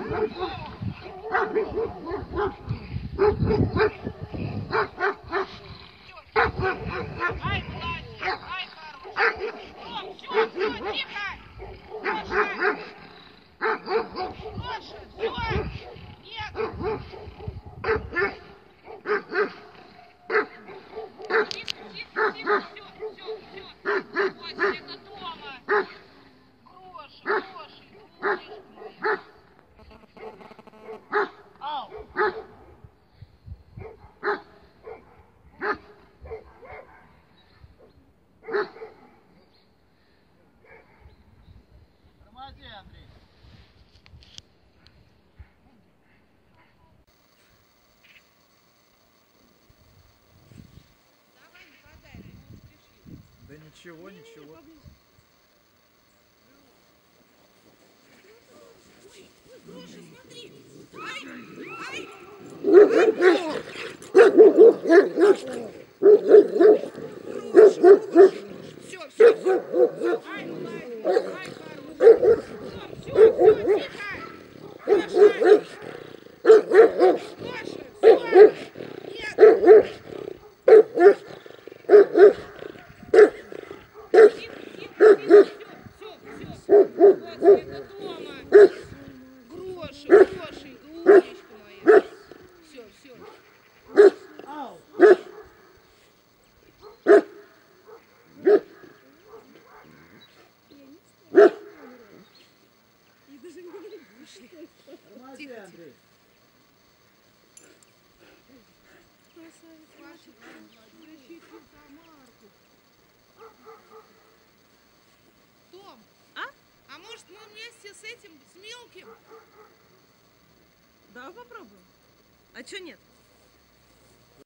Да ничего, ничего. Гоша, смотри! Ай! Ай! Все, все, все. Ай, ай, хороший. Все, все, тихо. Гоша! Гоша, все. Нет. Тихо, тихо, тихо. Все, все. Вот это дома. Гроши, гроши, умничка моя. Все, все. Ау. Тихо, Андрей. Том, а может мы вместе с этим, с мелким? Да, попробуем. А чё нет?